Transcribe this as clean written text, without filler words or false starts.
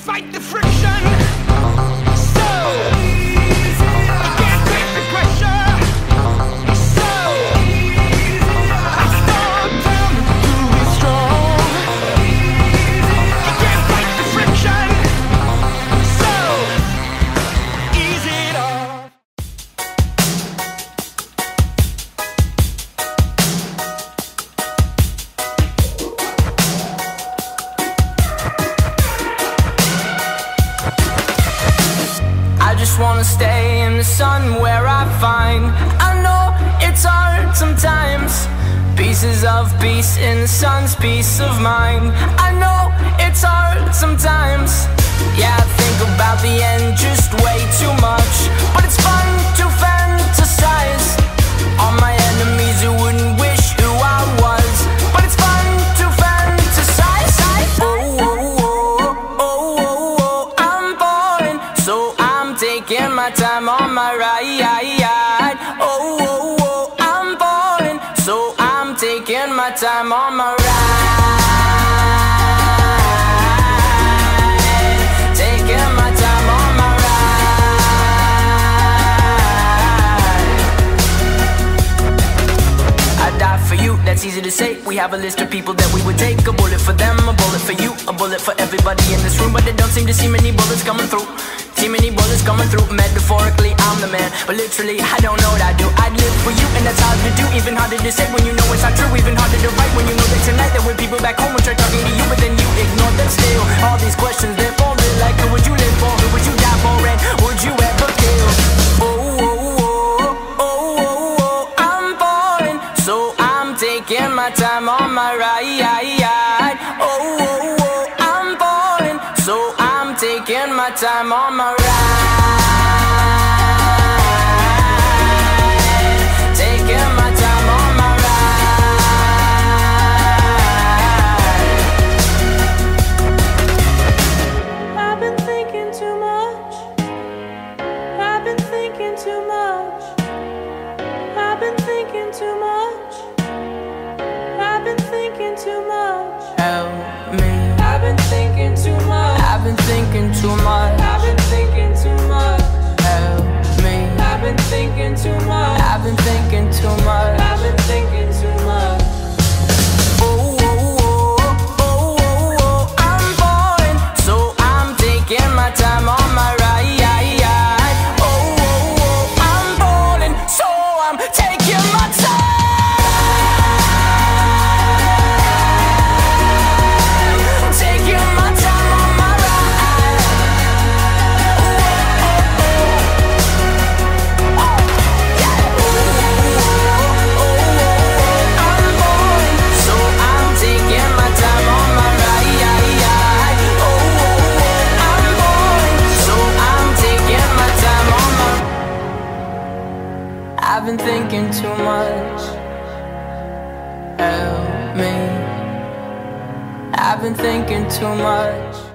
fight the friction. So easy. I can't take the pressure. So easy. I start down to be strong. You can't fight the friction. So ease it off. I just wanna stay in the sun where I find I know it's hard sometimes. Pieces of peace in the sun's peace of mind. I know it's hard sometimes. Yeah, I think about the end just way too much, but it's fun to fantasize on my enemies who wouldn't wish who I was. But it's fun to fantasize. Oh, oh, oh, oh, oh, oh, I'm falling, so I'm taking my time on my ride. Oh, oh, oh, I'm falling, so I'm taking my time on my ride. Taking my time on my ride. I die for you, that's easy to say. We have a list of people that we would take. A bullet for them, a bullet for you, a bullet for everybody in this room. But they don't seem to see many bullets coming through. Too many bullets coming through. Metaphorically, I'm the man, but literally, I don't know what I do. I'd live for you, and that's hard to do. Even harder to say when you know it's not true. Even harder to write when you know that tonight there were people back home who tried talking to you, but then you ignored them still. All these questions, they're falling like, who would you live for? Who would you die for? And would you ever kill? Oh, oh, oh, oh, oh, oh, I'm falling, so I'm taking my time on my ride. Oh, oh, oh, I'm falling, so I'm taking my time on my ride. Taking my time on my ride. I've been thinking too much. I've been thinking too much. I've been thinking too much. I've been thinking too much. Help me. I've been thinking too much. I've been thinking too much. I've been thinking too much. Help me. I've been thinking too much. I've been thinking too much. I've been thinking too much. Oh, oh, oh, oh, oh, oh, I'm falling, so I'm taking my time on my ride. Oh, oh, oh, I'm falling, so I'm taking my time. Taking my time on my ride. Oh, oh, oh, oh, yeah. Oh, oh, oh, I'm falling, so I'm taking my time on my ride. Oh, oh, oh, I'm falling, so I'm taking my time on my. I've been thinking too much. Help me. I've been thinking too much.